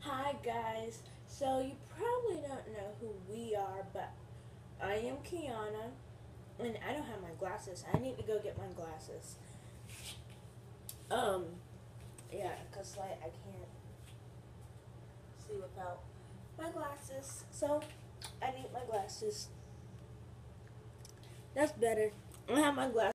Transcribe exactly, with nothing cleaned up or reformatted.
Hi guys. So you probably don't know who we are, but I am Kiana, and I don't have my glasses. I need to go get my glasses. Um, yeah, cause like I can't see without my glasses. So I need my glasses. That's better. I have my glasses.